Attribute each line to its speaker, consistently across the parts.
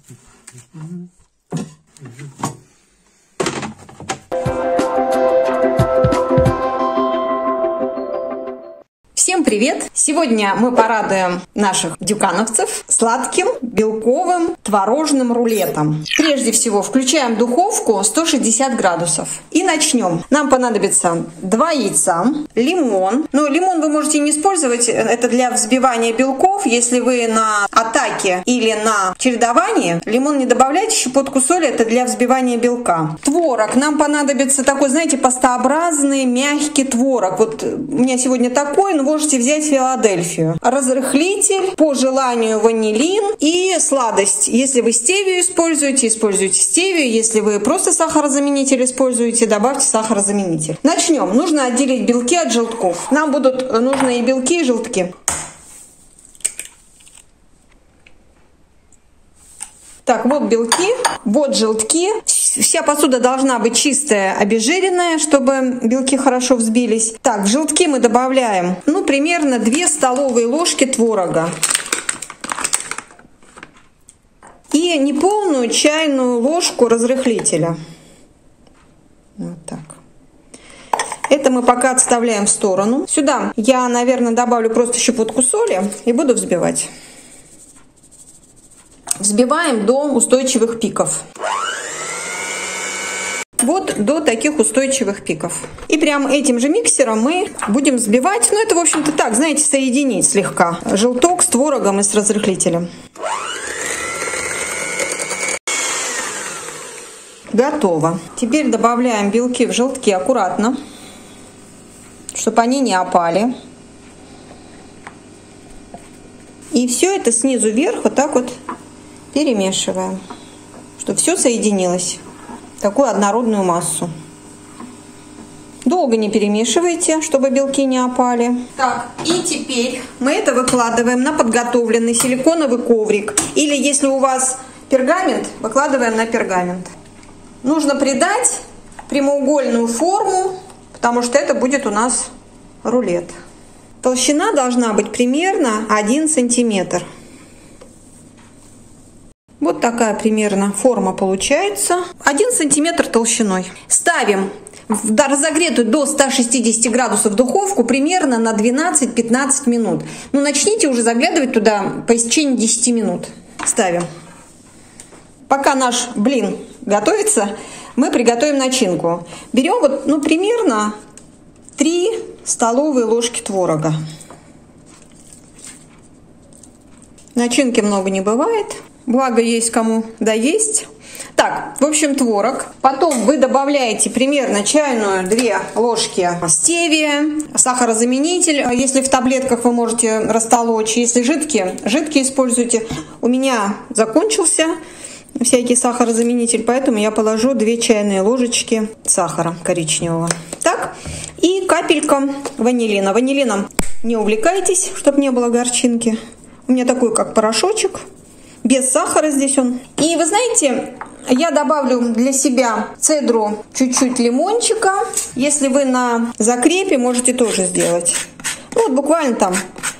Speaker 1: Всем привет! Сегодня мы порадуем наших дюкановцев сладким белковым творожным рулетом. Прежде всего включаем духовку 160 градусов и начнем. Нам понадобится 2 яйца, лимон. Но лимон вы можете не использовать, это для взбивания белков. Если вы на атаке или на чередовании, лимон не добавляйте, щепотку соли, это для взбивания белка. Творог. Нам понадобится такой, знаете, пастообразный мягкий творог. Вот у меня сегодня такой, но можете взять Филадельфию. Разрыхлитель, по желанию ванилин и сладость. Если вы стевию используете, используйте стевию. Если вы просто сахарозаменитель используете, добавьте сахарозаменитель. Начнем. Нужно отделить белки от желтков. Нам будут нужны и белки, и желтки. Так, вот белки, вот желтки. Вся посуда должна быть чистая, обезжиренная, чтобы белки хорошо взбились. Так, в желтки мы добавляем, примерно 2 столовые ложки творога. И неполную чайную ложку разрыхлителя. Вот так. Это мы пока отставляем в сторону. Сюда я, наверное, добавлю просто щепотку соли и буду взбивать. Взбиваем до устойчивых пиков. Вот до таких устойчивых пиков. И прям этим же миксером мы будем взбивать. Это, в общем-то, так, знаете, соединить слегка желток с творогом и с разрыхлителем. Готово. Теперь добавляем белки в желтки аккуратно, чтобы они не опали. И все это снизу вверх вот так вот перемешиваем, чтобы все соединилось в такую однородную массу. Долго не перемешивайте, чтобы белки не опали. Так, и теперь мы это выкладываем на подготовленный силиконовый коврик. Или если у вас пергамент, выкладываем на пергамент. Нужно придать прямоугольную форму, потому что это будет у нас рулет. Толщина должна быть примерно 1 сантиметр. Вот такая примерно форма получается. 1 сантиметр толщиной. Ставим в разогретую до 160 градусов духовку примерно на 12-15 минут. Начните уже заглядывать туда по истечении 10 минут. Ставим. Пока наш блин готовится, мы приготовим начинку. Берем примерно 3 столовые ложки творога. Начинки много не бывает. Благо есть кому доесть. Так, в общем, творог. Потом вы добавляете примерно чайную 2 ложки стевия, сахарозаменитель. Если в таблетках, вы можете растолочь. Если жидкие используйте. У меня закончился всякий сахарозаменитель, поэтому я положу 2 чайные ложечки сахара коричневого. Так, и капелька ванилина. Ванилином не увлекайтесь, чтобы не было горчинки. У меня такой, как порошочек. Без сахара здесь он. И вы знаете, я добавлю для себя цедру чуть-чуть лимончика. Если вы на закрепе, можете тоже сделать. Буквально там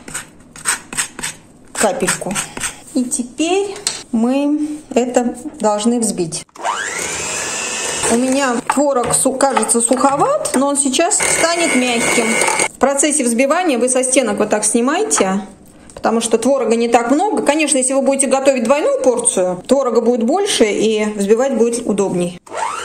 Speaker 1: капельку. И теперь мы это должны взбить. У меня творог кажется суховат, но он сейчас станет мягким. В процессе взбивания вы со стенок вот так снимайте. Потому что творога не так много. Конечно, если вы будете готовить двойную порцию, творога будет больше и взбивать будет удобней.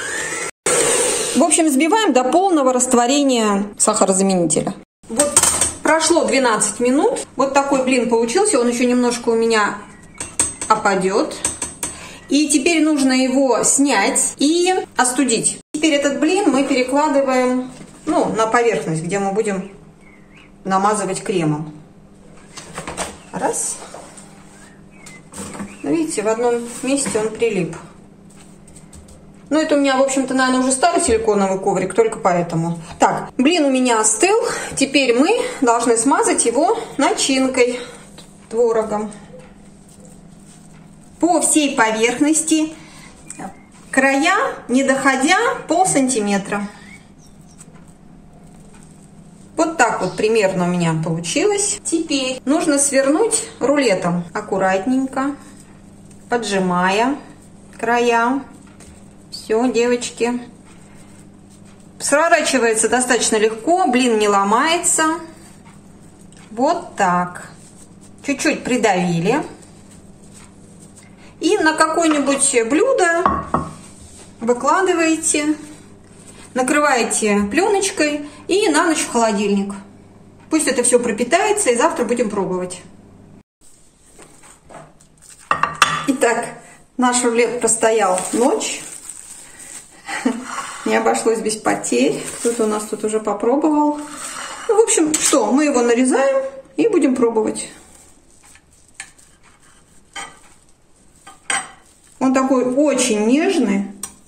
Speaker 1: В общем, взбиваем до полного растворения сахарозаменителя. Вот прошло 12 минут. Вот такой блин получился. Он еще немножко у меня опадет. И теперь нужно его снять и остудить. Теперь этот блин мы перекладываем на поверхность, где мы будем намазывать кремом. Раз. Видите, в одном месте он прилип. Это у меня, в общем-то, наверное, уже старый силиконовый коврик, только поэтому. Так, блин у меня остыл. Теперь мы должны смазать его начинкой, творогом. По всей поверхности, края не доходя полсантиметра. Вот так вот примерно у меня получилось. Теперь нужно свернуть рулетом аккуратненько. поджимая края. Все, девочки. Сворачивается достаточно легко, блин не ломается. Вот так. Чуть-чуть придавили. И на какое-нибудь блюдо выкладываете, накрываете пленочкой и на ночь в холодильник. Пусть это все пропитается, и завтра будем пробовать. Итак, наш рулет простоял ночь. Не обошлось без потерь. Кто-то у нас тут уже попробовал. Ну, в общем, что, мы его нарезаем и будем пробовать. Он такой очень нежный.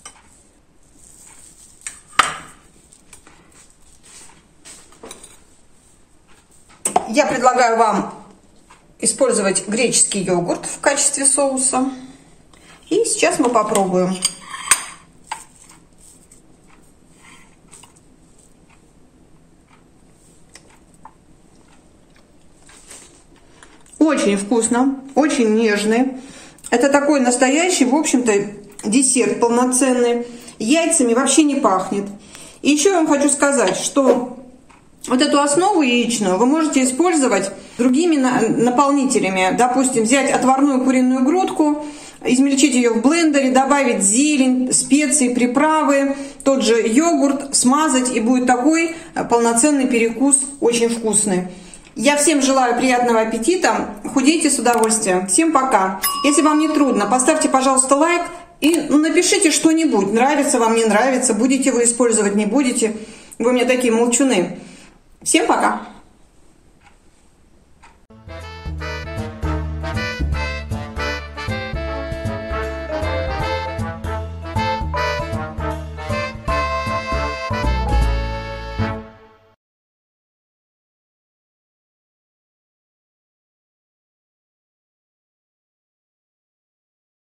Speaker 1: Я предлагаю вам использовать греческий йогурт в качестве соуса. И сейчас мы попробуем. Очень вкусно, очень нежный. Это такой настоящий, в общем-то, десерт полноценный. Яйцами вообще не пахнет. И еще я вам хочу сказать, что вот эту основу яичную вы можете использовать другими наполнителями. Допустим, взять отварную куриную грудку, измельчить ее в блендере, добавить зелень, специи, приправы, тот же йогурт, смазать, и будет такой полноценный перекус, очень вкусный. Я всем желаю приятного аппетита, худейте с удовольствием. Всем пока. Если вам не трудно, поставьте, пожалуйста, лайк и напишите что-нибудь. Нравится вам, не нравится, будете вы использовать, не будете. Вы у меня такие молчуны. Всем пока.